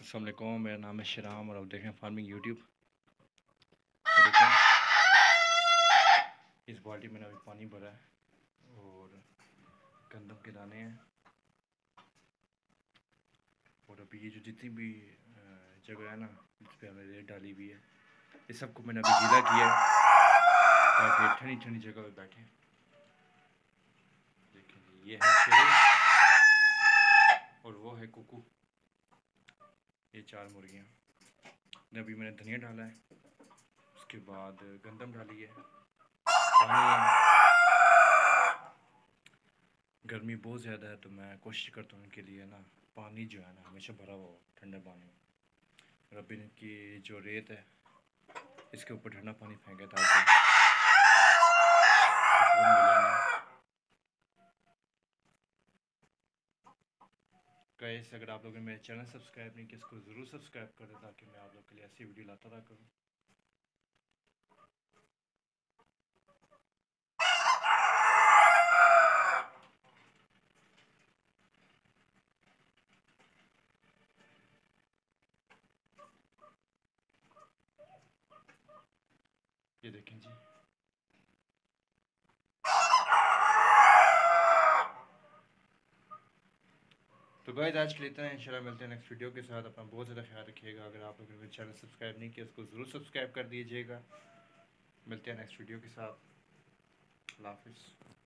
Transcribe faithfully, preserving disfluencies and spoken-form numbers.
अस्सलाम वालेकुम, मेरा नाम है शिराम और आप देख रहे हैं फार्मिंग यूट्यूब। तो देखें, इस बाल्टी में अभी पानी भरा है और गंदम के दाने हैं। और अभी ये जो जितनी भी जगह है ना, इस पर हमने रेत डाली हुई है, इस सबको मैंने अभी गीला किया है ताकि ठंडी ठंडी जगह पे बैठे। देखें, ये है शेरे और वो है कुकू, ये चार मुर्गियाँ। अभी मैंने धनिया डाला है, उसके बाद गंदम डाली है, पानी है। गर्मी बहुत ज़्यादा है तो मैं कोशिश करता हूँ इनके लिए ना पानी जो है ना हमेशा भरा हुआ हो, ठंडा पानी। और अब इनकी जो रेत है इसके ऊपर ठंडा पानी फेंके ताकि सुकून मिले ना। गाइस, अगर आप लोगों ने मेरे चैनल सब्सक्राइब नहीं किया इसको ज़रूर सब्सक्राइब कर दें ताकि मैं आप लोग के लिए ऐसी वीडियो लाता रहा करूँ। ये देखें जी, तो गाइस आज के लिए इतना है। इंशाल्लाह मिलते हैं नेक्स्ट वीडियो के साथ। अपना बहुत ज़्यादा ख्याल रखिएगा। अगर आप लोगों ने मेरे चैनल सब्सक्राइब नहीं किया उसको ज़रूर सब्सक्राइब कर दीजिएगा। मिलते हैं नेक्स्ट वीडियो के साथ। अल्लाह हाफिज़।